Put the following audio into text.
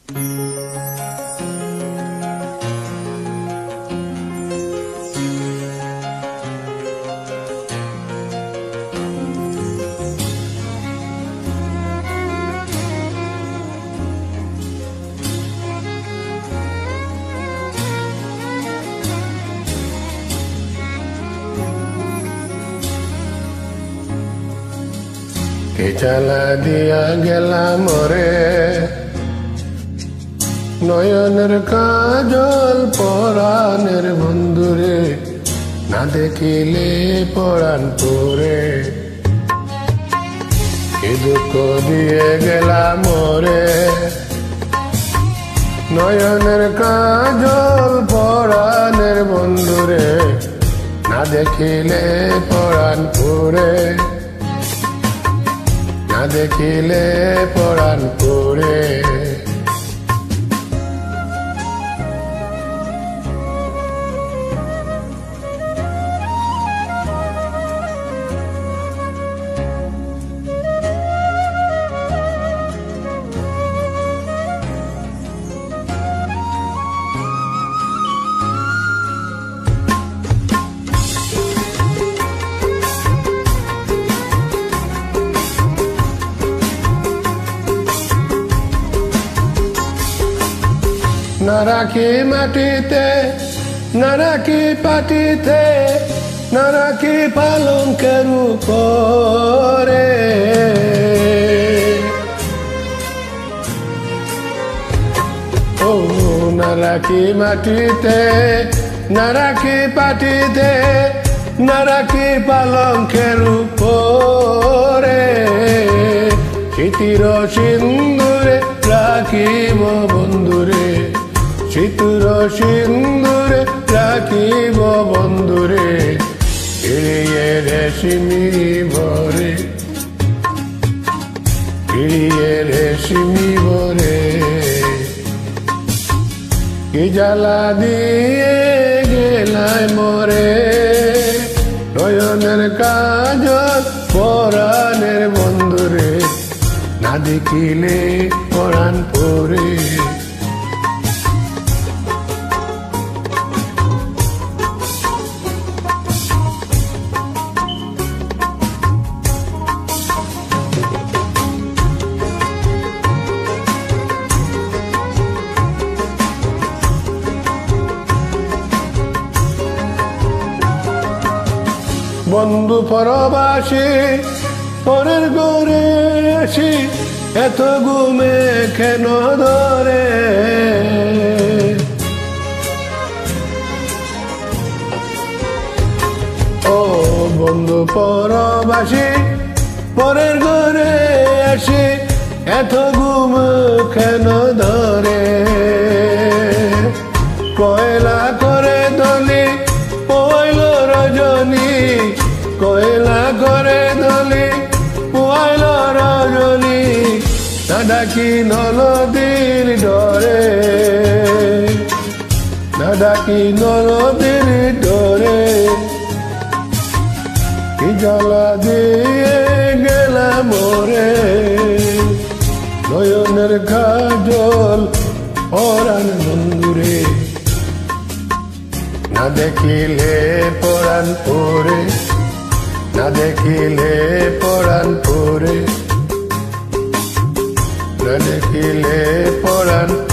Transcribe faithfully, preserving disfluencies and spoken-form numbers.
কে জ্বালা দিয়া গেলাম রে নয়নের কাজল পরাণের বন্ধুরে, না দেখিলে পরাণ পরে। কি দুঃখ দিয়ে গেলাম রে নয়নের কাজল পরাণের বন্ধুরে, না দেখিলে পরাণ পরে, না দেখিলে পরাণ পরে। না রাখি মাটিতে, না রাখি পাটিতে, না রাখি পালঙ্কের উপরে। ও না রাখি মাটিতে, না রাখি পাটিতে, না রাখি পালঙ্কের উপরে। স্মৃতির সিন্দুরে রাখিব বন্ধুরে, স্মৃতির সিন্দুরে রাখিব বন্ধুরে। ফিরিয়ে রেশমি ভরে, ফিরিয়ে রেশমি ভরে। কি জ্বালা দিয়ে গেলাই মরে নয়নের কাজল পরাণের বন্ধুরে, না দেখিলে পরাণ পরে। বন্ধু পরবাসী পরের ঘরে আসি, এত ঘুমে কেন ধরে। ও বন্ধু পরবাসী পরের ঘরে আসি, এত ঘুম কেন ধরে। কয়লা করে দলি পয়ল রজনী, কয়লা করে দলি পয়ল রজনী। না ডাকি নলদির ডরে, না ডাকি নলদির ডরে। কি জ্বালা দিয়ে গেলাম রে নয়নের কাজল পরাণ বন্ধুরে, না দেখিলে পরাণ পরে, না দেখিলে পরাণ পরে, না দেখিলে পরাণ